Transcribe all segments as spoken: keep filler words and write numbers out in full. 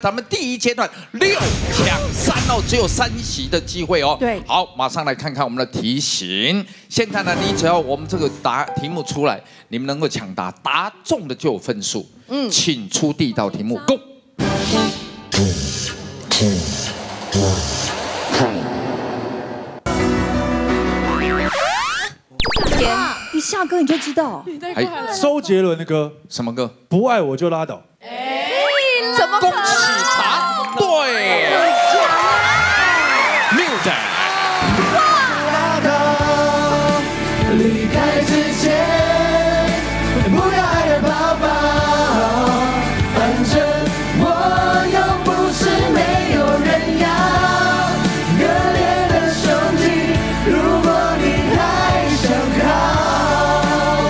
咱们第一阶段六抢三哦，只有三席的机会哦。 对， 好，马上来看看我们的题型。现在呢，你只要我们这个答题目出来，你们能够抢答，答中的就有分数。嗯，请出第一道题目 ，Go。 天，一下歌你就知道。 哎， 周杰伦的歌， 什么歌？ 不爱我就拉倒。 哎，怎么？ 恭喜答对。Music。 离开之前，不要爱的抱抱，反正我又不是没有人要。热烈的胸肌，如果你还想靠，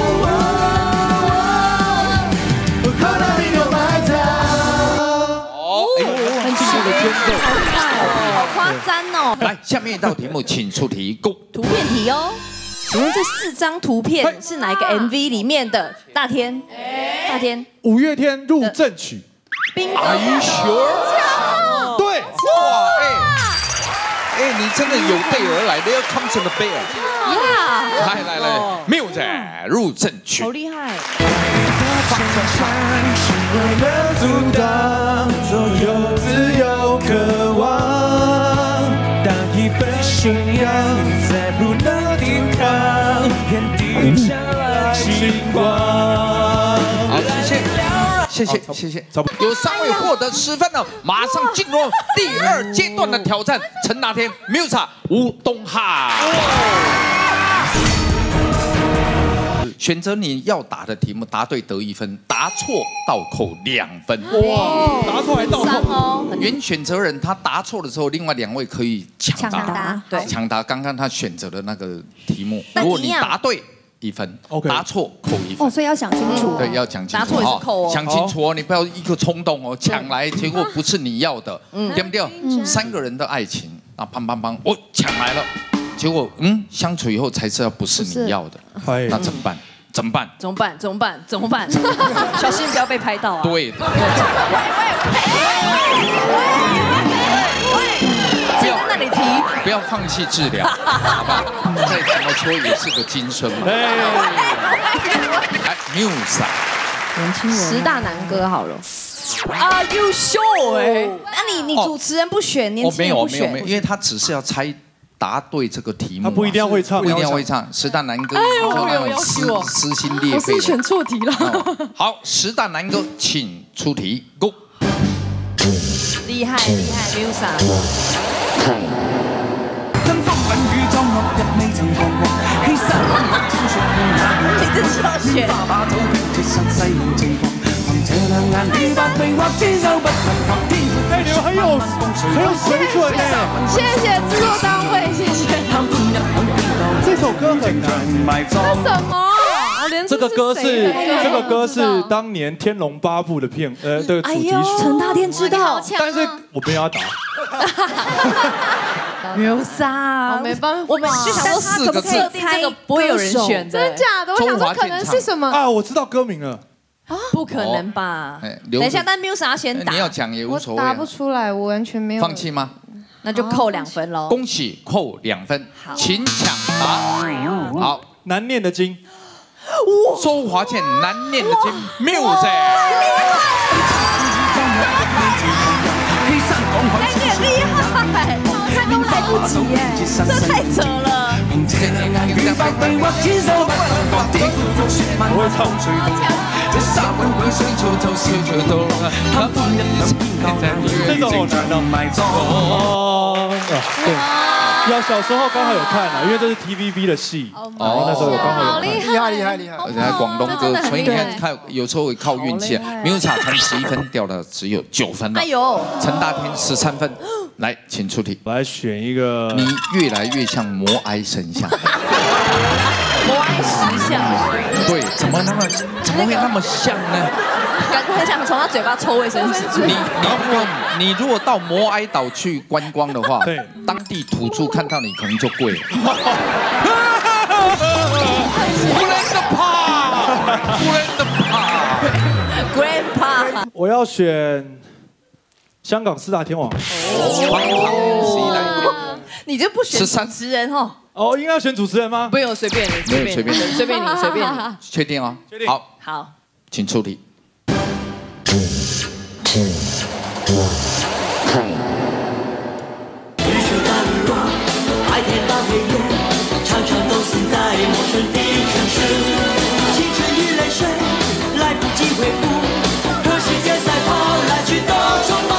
我可能你有埋葬。 哦，很细的节奏， 好快哦，好夸张哦。 来，下面一道题目，请出题 ，Go。 图片题哦。请问这四张图片是哪一个 M V 里面的？大天，大天， 五月天入阵曲。 冰 Are you sure？ 对， 哇，哎，哎，你真的有备而来 ，There comes the bear。 呀， 来来来 ，Music 入阵曲。 好厉害！ 为了阻挡所有自由渴望，当一份信仰再不能抵抗，遍地下来星光。 好，谢谢，谢谢，谢谢。有三位获得十分了，马上进入第二阶段的挑战。陈大天、Musa、吴东汉。选择你要答的题目，答对得一分，答错倒扣两分。 哇，答错还倒扣哦。 原选择人他答错的时候，另外两位可以抢答， 抢答对抢答刚刚他选择的那个题目。 但如果你一样答对一分 OK 答错扣一分。 哦，所以要想清楚。 对，要讲清楚。 答错也是扣哦想清楚哦，你不要一个冲动哦，抢来结果不是你要的，对不对？三个人的爱情啊，砰砰砰，我抢来了，结果嗯，相处以后才知道不是你要的， 哎那怎么办？怎么办？ 怎么办？怎么办？怎么办？小心不要被拍到啊！ 对的， 喂喂，自己在那里提。 不要放弃治疗，好不好？再怎么说也是个金孙嘛。 哎， 来 ，Musa， 年轻人，十大男歌好了。Are you sure？哎，那你你主持人不选，年哦，没轻人不选有没有没有，因为他只是要猜。答对这个题目， 他不一定要会唱， 不一定要会唱。十大男歌，就那种撕撕心裂肺。 我是选错题了。 好，十大男歌，请出题 ，Go。 厉害厉害 ，Musa。你自己要选。 哎，你们很有很有水准哎！ 谢谢制作单位，谢谢。 这首歌很难。 这什么？ 这个歌是这个歌是当年《天龙八部》的片呃的主题曲。 陈大天知道， 但是我没有要答。 Musa， 没办法， 我们就想说他可不可以猜这个不会有人选的？ 真假的？我想说可能是什么啊？我知道歌名了。 不可能吧？等一下，但 Musa 要先打。 你要讲也无所谓。 答不出来，我完全没有。 放弃吗？ 那就扣两分喽。 恭喜扣两分，请抢答。好， 难念的经。 周华健难念的经 ，Music。 有点厉害，看都来不及耶，这太扯了。 我会唱。这种好难哦。哦，对，要小时候刚好有看啊，因为这是 T V B 的戏，然后那时候有刚好有看。 厉害厉害厉害！ 而且还广东歌，所以你看看有时候会靠运气啊。Musa 从十一分掉了只有九分了。哎呦，陈大天十三分，来，请出题。 我来选一个。 你越来越像摩埃神像。 摩埃石像。 对，怎么那么怎么会那么像呢？ 感觉很想从他嘴巴抽卫生纸。 你你如果你如果到摩埃岛去观光的话， 对， 当地土著看到你可能就跪了。Grandpa，Grandpa， 我要选香港四大天王。 哦，你就不选主持人哦？ 哦，应该要选主持人吗？ 不用，随便你，随便随便你，随便你，随便你。 确定哦？ 确定。 好， 好， 请出题。 白天到黑夜，常常都行在陌生的城市。青春与泪水来不及回顾，和时间赛跑来去都匆忙。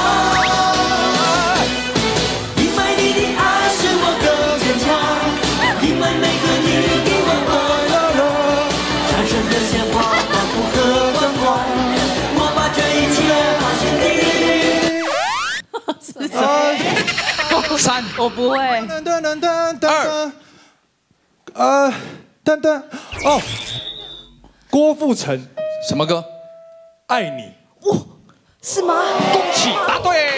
因为你的爱是我的坚强，因为每个你给我快乐乐，转身的鲜花仿佛和光光，我把这一切放心底。 三， 我不会。 噔噔噔噔噔，呃，噔噔，哦，郭富城， 什么歌？ 爱你。 哇，是吗？ 恭喜答对。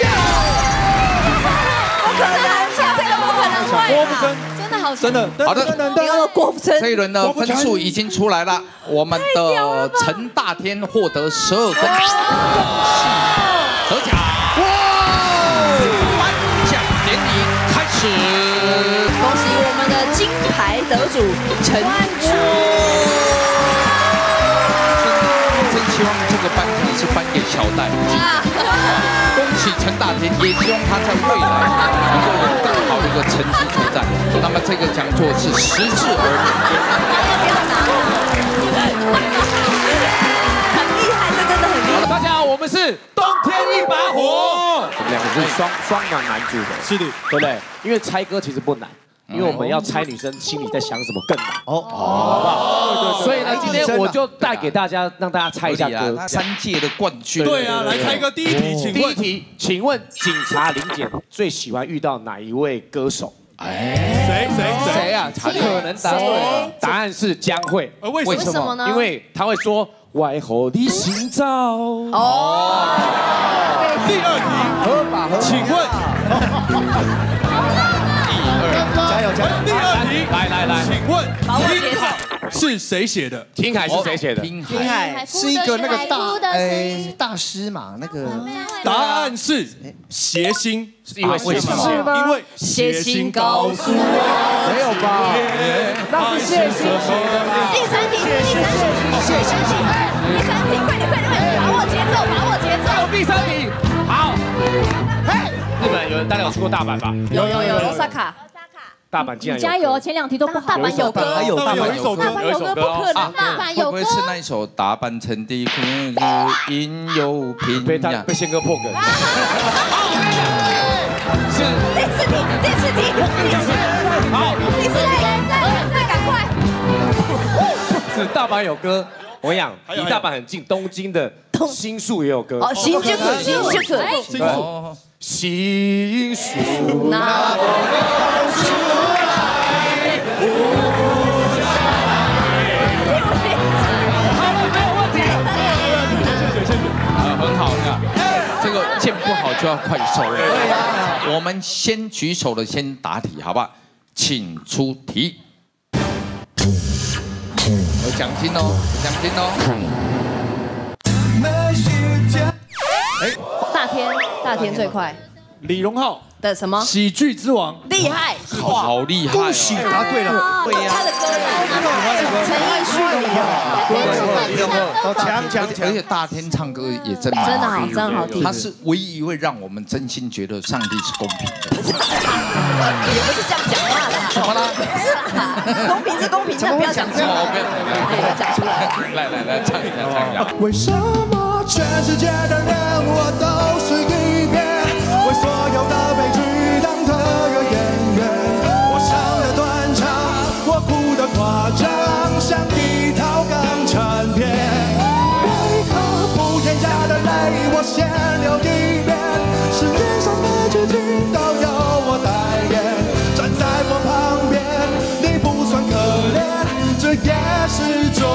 不可能，这个不可能会。 郭富城真的好， 真的。 好的， 你要郭富城。 这一轮的分数已经出来了，我们的陈大天获得十二分，恭喜得奖。哇！颁奖典礼开始， 恭喜我们的金牌得主陈珠。 真希望这个颁奖是颁给小戴。恭喜陈大天，也希望他在未来能够有更好的一个成绩存在。那么这个讲座是实至而论。 很厉害，这真的很厉害。 大家好，我们是冬天一把火。我们两个是双双男男主的， 是的， 对不对？因为猜歌其实不难，因为我们要猜女生心里在想什么更难。哦，好不好？所以呢，今天我就带给大家，让大家猜一下歌。 三届的冠军。 对啊，来猜歌第一题，请第一题，请问警察林检最喜欢遇到哪一位歌手？ 哎，谁谁谁啊？可能答对。答案是江蕙。 呃，为为什么呢？ 因为他会说外后的心照。 哦。 第二题，合法合请问， 加油加油！ 第二题， 来来来， 请问听海是谁写的？ 听海是谁写的？ 听听海是一个那个大哎大师嘛，那个答案是谐星， 因为为什么？因为谐星告诉我， 没有吧？ 那是谐星写的。 第三题，第三题，谐星写的。第三题，快点快点快点，把握节奏，把握节奏。 还有第三题，好。日本有人大家有去过大阪吧？ 有有有，罗萨卡。 大阪竟然有加油！前两题都不好。 大阪有歌， 有大阪有一首歌， 大阪有歌不可能大阪有歌。 会不会是那一首打扮成的可能是应有平被他呀？ 被宪哥破梗。是第四题，第四题，第四题， 好， 第四题，再再赶快。 是大阪有歌。我跟你讲，离大阪很近，东京的新宿也有歌。 哦，新宿，新宿， 新宿， 新宿那我出来。 好了，没有问题。 呃，很好的，这个见不好就要快手了。对呀，我们先举手的先答题，好不好？请出题。有奖金哦，有奖金哦。 哎，大天，大天最快李荣浩的什么？ 喜剧之王， 厉害， 好厉害！恭喜答对了， 对呀，他的歌，陈奕迅的， 都强强而且大天唱歌也真真的好，真的好听。 他是唯一一位让我们真心觉得上帝是公平的。 也不是这样讲话的， 怎么了？ 公平是公平，但不要讲出来， 不要讲出来。 来来来，唱一下，唱一下。 为什么全世界的人我都是一遍？为所有的悲剧当特约演员，我唱的断肠，我哭的夸张，像一套港产片。为何不添加的泪我先流一遍？世界上的剧情都由我代言，站在我旁边，你不算可怜，这也是种。